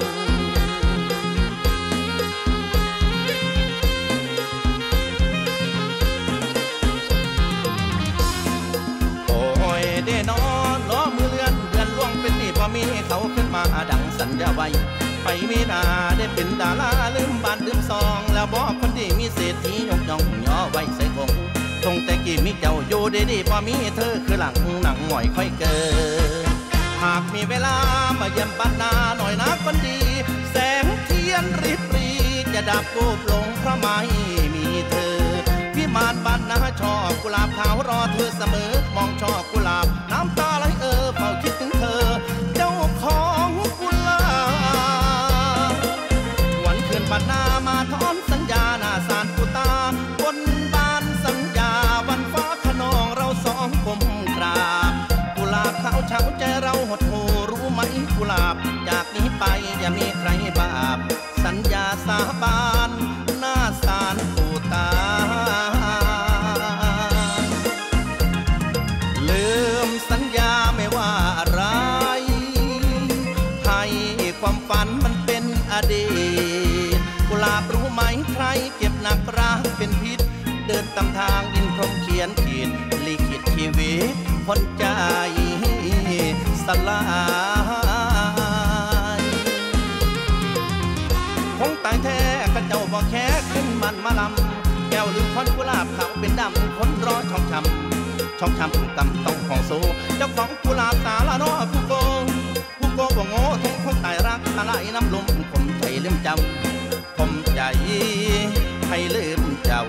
โอ้ยเด้นอนล้อมือเลื่อนเดือนล่วงเป็นปีพอมีเขาขึ้นมาดังสัญญาไว้ไปมีนาได้เป็นดาราลืมบ้านลืมซองแล้วบอกคนที่มีเศรษฐียกย่องย่อไว้ใส่คงคงแต่กี่มีเจ้าอยู่ดีๆพอมีเธอคือหลังหนังหงอยค่อยเกิดหากมีเวลามาเยี่ยมบ้านนาหน่อยนะคนดีแสงเทียนริบรีจะดับวูบลงเพราะไม่มีเธอพิมานบ้านนาช่อกุหลาบขาวรอเธอเสมอมองช่อกุหลาบน้ำตาไหลเฝ้าคิดถึงเธอเจ้าของกุหลาบวันคืนบ้านนามาถอนสัญญาหน้าศาลปู่ตาบนวันฟ้าขนองเราสองก้มกราบกุหลาบขาวเฉาใจเราหดหูรู้ไหมกุหลาบจากนี้ไปอย่ามีใครบาปสัญญาสาบานหน้าศาลปู่ตาลืมสัญญาไม่ว่าอะไรให้ความฝันมันเป็นอดีตกุหลาบรู้ไหมใครเก็บหนักรักเป็นพิษเดินตามทางดินพรมเขียนขีดลิขิตชีวิตพ้นใจลายคงตายแท้กระเจ้าบ่แค่ขึ้นมันมาลำแก้วลืมควันกุหลาบขาวเป็นดำคนรอช่องช้ำกำต้องของโซเจ้าของกุหลาบตาละน้อผู้โกบ่โง่ทงคงตายรักอะไรน้ำลมผมใจลืมเจ้าผมใจให้ลืมเจ้า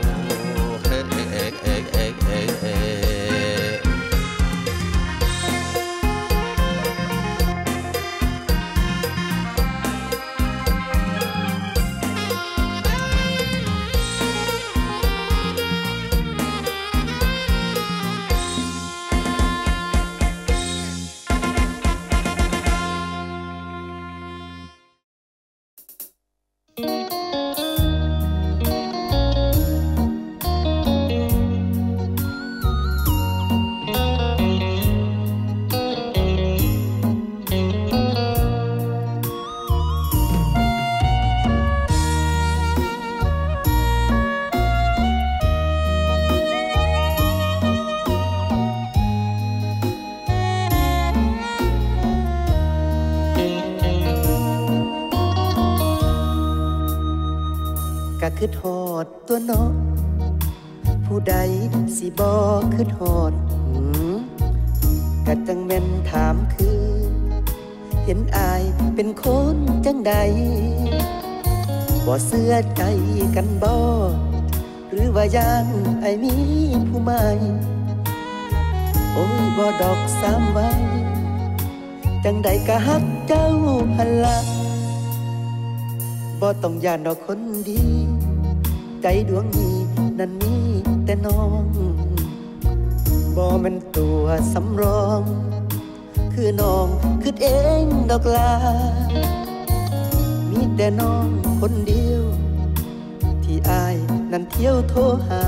กะคือทอดตัวเนาะผู้ใดสิบ่คือทอดกะจังแม่นถามคือเห็นอายเป็นคนจังใดบ่เสื้อใจกันบ่หรือว่าย่านไอ้มีผู้ใหม่โอ้ยบ่ดอกสามไว้จังใดกะฮักเจ้าหันละบ่ต้องย่านดอกคนดีใจดวงนี้นั่นมีแต่น้องบ่แม่นตัวสำรองคือน้องคือเองดอกลามีแต่น้องคนเดียวที่อายนั่นเที่ยวโทรหา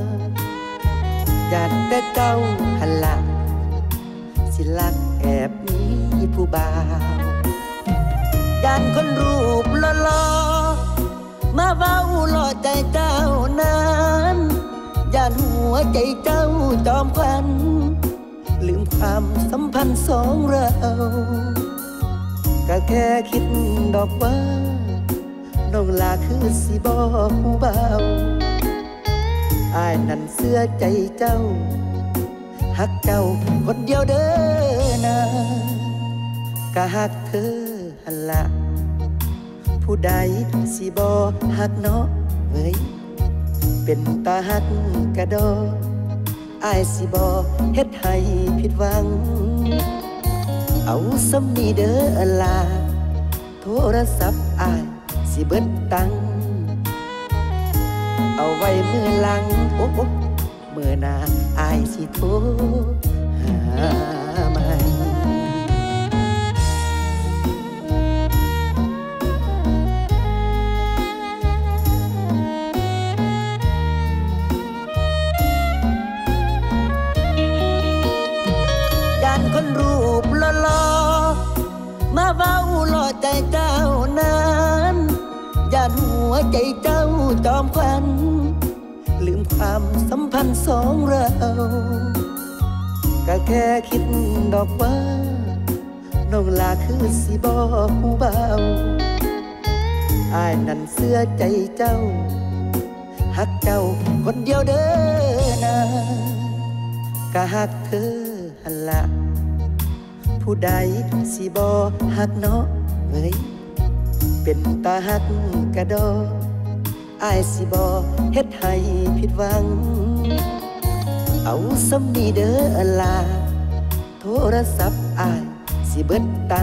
ย่านแต่เจ้าหันละสิลักแอบมีผู้บ่าวย่านคนรูปหล่อๆมาเว้าหล่อใจเจ้านั้นย่านหัวใจเจ้าจอมควันลืมความสัมพันธ์สองเราก็แค่คิดดอกว่าน้องลาคือสิบ่ผู้เบาอ้ายนั่นเสื้อใจเจ้าฮักเจ้าคนเดียวเด้อนะก็ฮักเธอหันละผู้ใดสิบ่ฮักเนาะเอ้ยเป็นตาฮักกะดออ้ายสิบ่เฮ็ดให้ผิดหวังเอาสำนีเด้อลาโทรศัพท์อ้ายสิเบิดตังเอาไว้มือหลังโอ้มือหน้าอ้ายสิโทรหาใหม่คนรูปหล่อๆมาเว้าหล่อใจเจ้านั้นย่านหัวใจเจ้าจอมควันลืมความสัมพันธ์สองเราก็แค่คิดดอกว่าน้องลาคือสิบ่ผู้เบาอ้ายนั่นเสื้อใจเจ้าฮักเจ้าคนเดียวเด้อนะก็ฮักเธอหันละผู้ใดสิบ่ฮักเนาะเอ้ยเป็นตาฮักกะดออ้ายสิบ่เฮ็ดให้ผิดหวังเอาสำนีเด้อลาโทรศัพท์อ้ายสิเบิดตัง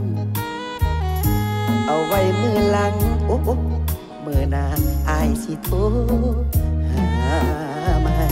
เอาไว้มือหลังโอ้มือหน้าอ้ายสิโทรหาใหม่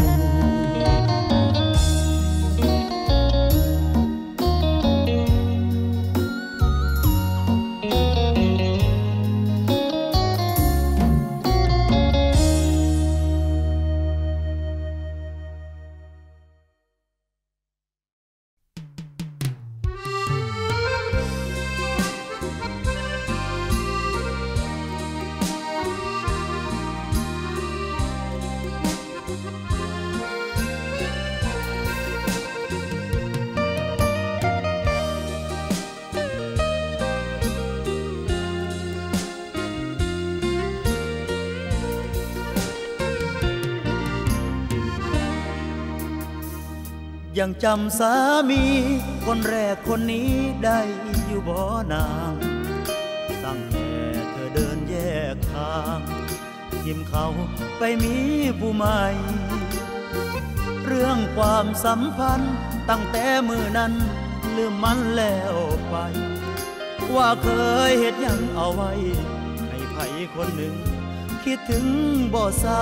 ยังจำสามีคนแรกคนนี้ได้อยู่บ่นางตั้งแต่เธอเดินแยกทางทิมเขาไปมีผู้ใหม่เรื่องความสัมพันธ์ตั้งแต่มือนั้นลืมมันแล้วไปว่าเคยเฮ็ดหยังเอาไว้ให้ไผคนหนึ่งคิดถึงบ่เศร้า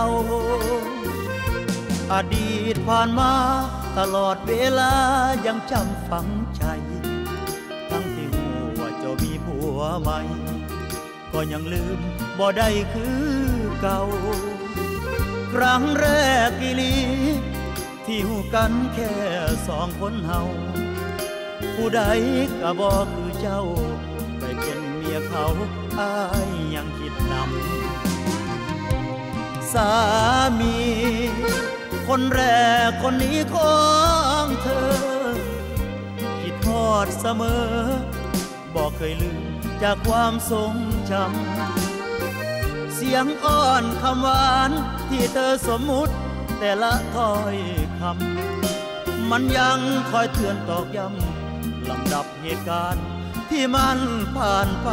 อดีตผ่านมาตลอดเวลายังจำฝังใจทั้งที่หูว่าเจ้ามีผัวใหม่ก็ยังลืมบ่ได้คือเก่าครั้งแรกอีหลีที่หูกันแค่สองคนเฮาผู้ใดก็บ่คือเจ้าไปเป็นเมียเขาอ้ายยังคิดนำสามีคนแรกคนนี้ของเธอคิดทอดเสมอบอกเคยลืมจากความทรงจำเสียงอ้อนคำหวานที่เธอสมมุติแต่ละถ้อยคำมันยังคอยเตือนตอกย้ำลำดับเหตุการณ์ที่มันผ่านไป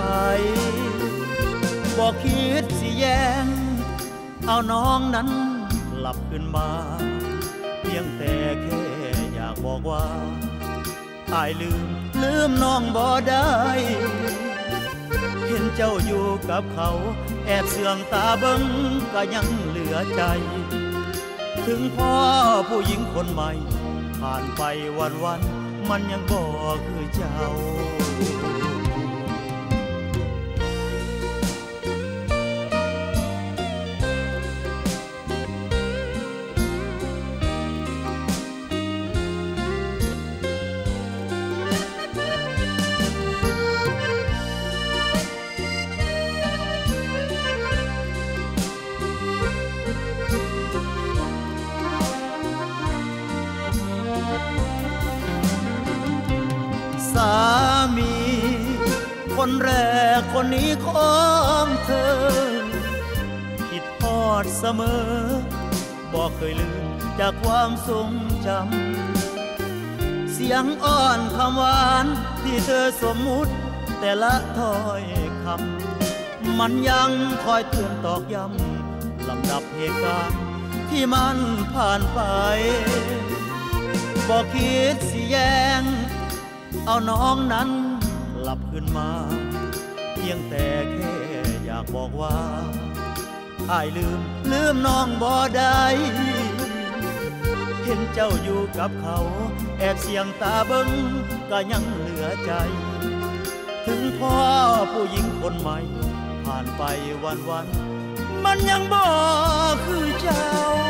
บอกคิดสิแย้งเอาน้องนั้นกลับขึ้นมาเพียงแต่แค่อยากบอกว่าอายลืมน้องบ่ได้เห็นเจ้าอยู่กับเขาแอบเสื่องตาเบิ่งก็ยังเหลือใจถึงพ่อผู้หญิงคนใหม่ผ่านไปวันมันยังบ่คือเจ้าสามีคนแรกคนนี้ของเธอคิดทอดเสมอบอกเคยลืมจากความทรงจำเสียงอ้อนคำหวานที่เธอสมมุติแต่ละถ้อยคำมันยังคอยเตือนตอกย้ำลำดับเหตุการณ์ที่มันผ่านไปบอกคิดสิแย้งเอาน้องนั้นกลับขึ้นมาเพียงแต่แค่อยากบอกว่าอ้ายลืมน้องบ่ได้เห็นเจ้าอยู่กับเขาแอบเสียงตาเบิ่งก็ยังเหลือใจถึงพ่อผู้หญิงคนใหม่ผ่านไปวันมันยังบ่คือเจ้า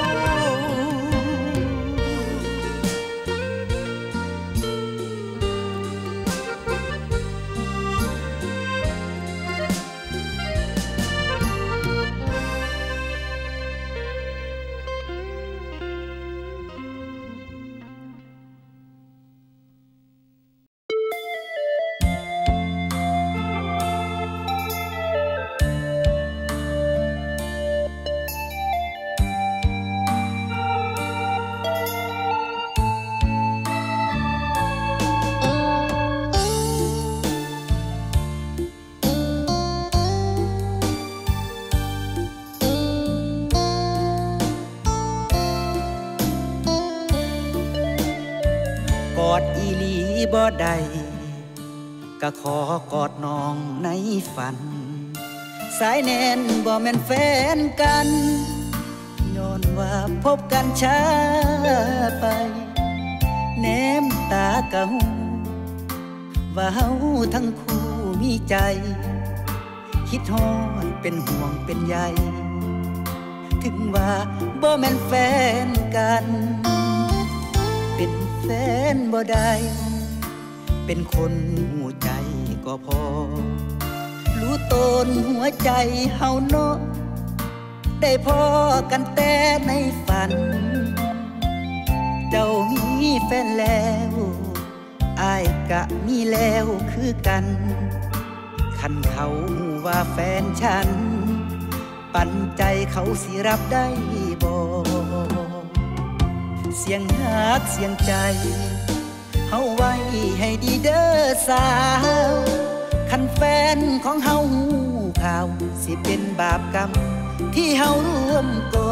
บ่ได้ก็ขอกอดน้องในฝันสายแน่นบ่แม่นแฟนกันย้อนว่าพบกันช้าไปแนมตากะหูว่าเฮาทั้งคู่มีใจคิดฮอดเป็นห่วงเป็นใยถึงว่าบ่แม่นแฟนกันเป็นแฟนบ่ได้เป็นคนหัวใจก็พอรู้ตนหัวใจเฮาเนาะได้พอกันแต่ในฝันเจ้ามีแฟนแล้วอ้ายกะมีแล้วคือกันคันเขาหูว่าแฟนฉันปันใจเขาสิรับได้บ่เสียงฮักเสียงใจเฮาไว้ให้ดีเด้อสาวคันแฟนของเฮาหูข่าวสิเป็นบาปกรรมที่เฮาร่วมก่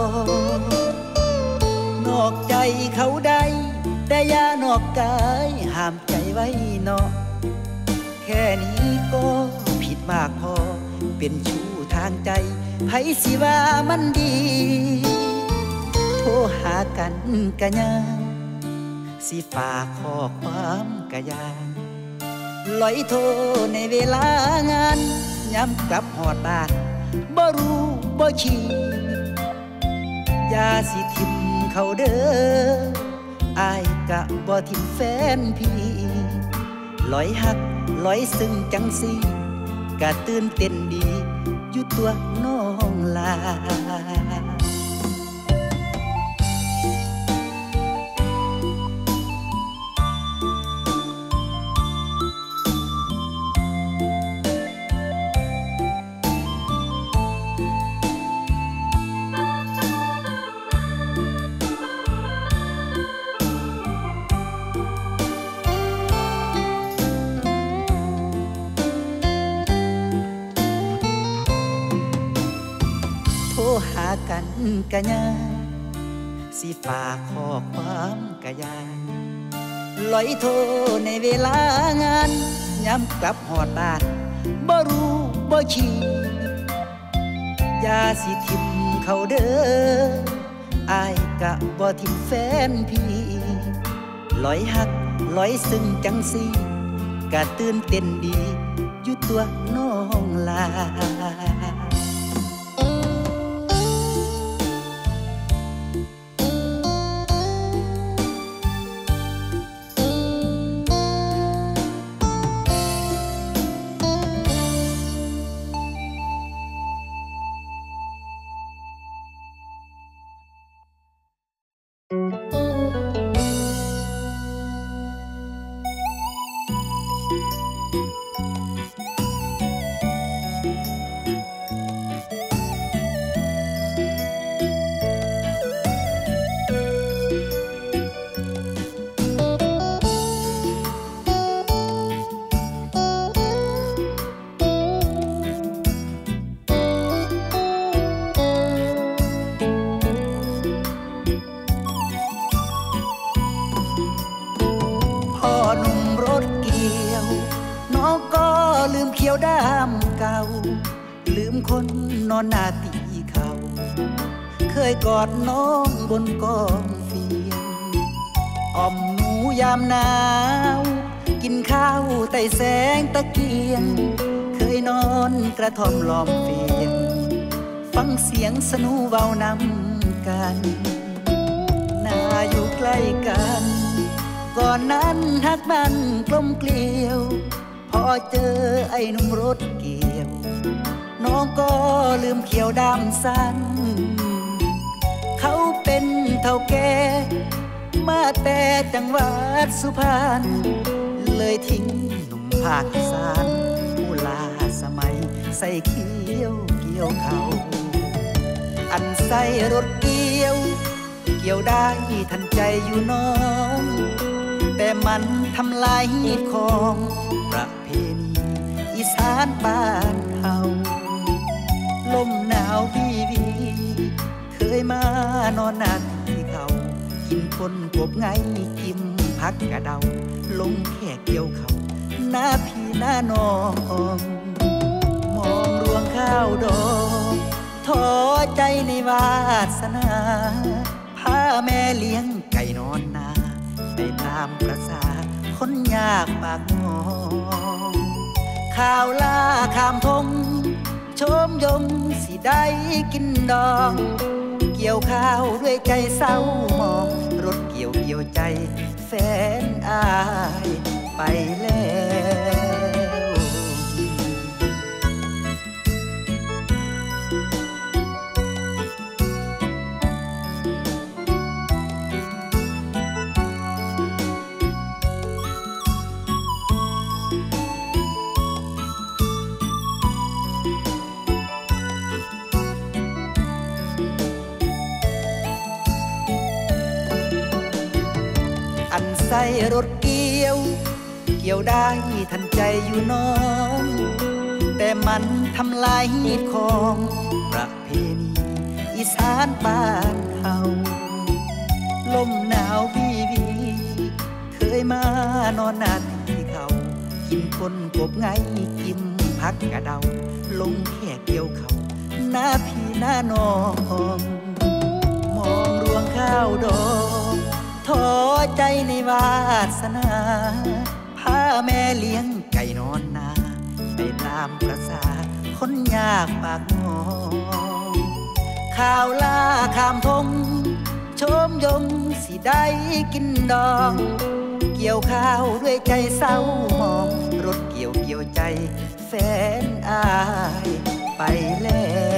อนอกใจเขาได้แต่อย่านอกกายห้ามใจไว้เนาะแค่นี้ก็ผิดมากพอเป็นชู้ทางใจไผสิว่ามันดีโทรหากันกะยังสิฝากข้อความกะยังลอยโทรในเวลางานย้ำกลับหอดบ้านบ่รู้บ่ชี้อย่าสิทิมเขาเด้ออายกะบ่ทิมแฟนพี่ลอยหักลอยซึ้งจังสิกะตื่นเต้นดีอยู่ตัวน้องลาหากันกะยังสิฝากข้อความกะยังลอยโทรในเวลางานย้ำกลับหอดบ้านบ่รู้บ่ชี้อย่าสิทิมเขาเด้ออายกะบ่ทิมแฟนพี่ลอยหักลอยซึ้งจังสิกะตื่นเต้นดีอยู่ตัวน้องลาด้ามเก่าลืมคนนอนหน้าตีเขาเคยกอดน้องบนกองเฟียงอ้อมหนูยามหนาวกินข้าวใต้แสงตะเกียงเคยนอนกระท่อมล้อมเฟียงฟังเสียงสนูเว้านำกันน่าอยู่ใกล้กันก่อนนั้นฮักมันกลมเกลียวพอเจอไอ้หนุ่มรถเกี่ยวน้องก็ลืมเขียวดำสั้นเขาเป็นเท่าแก่มาแต่จังหวัดสุพรรณเลยทิ้งหนุ่มภาคอีสานผู้ลาสมัยใส่เขียวเกี่ยวเขาอันใส่รถเกี่ยวได้ทันใจอยู่น้องแต่มันทำลายของประเพณีอีสานบ้านเฮาลมหนาววีเคยมานอนหน้าที่เขากินคนกบไงกิมพักกะเดาลงแค่เกี่ยวเขาหน้าพี่หน้าน้องมองรวงข้าวดอกท้อใจในวาสนาพาแม่เลี้ยงไก่นอนนาไปตามประสาคนยากปากงอข้าวลาข้ามทงชมยงสิได้กินดองเกี่ยวข้าวด้วยใจเศร้ามองรถเกี่ยวใจแฟนอายไปแล้วใส่รถเกี่ยวได้ทันใจอยู่น้องแต่มันทำลายฮีดของประเพณีอีสานบ้านเฮาลมหนาววีเคยมานอนนาที่เขากินคนกบไงกินพักกะเดาลงแค่เกี่ยวเขาหน้าพี่หน้าน้องมองรวงข้าวดอกท้อใจในวาสนาพาแม่เลี้ยงไก่นอนนาไปตามประสาคนยากปากหมองข้าวลาข้ามทงชมยงสิได้กินดองเกี่ยวข้าวด้วยใจเศร้ามองรถเกี่ยวใจแฟนอายไปแล้ว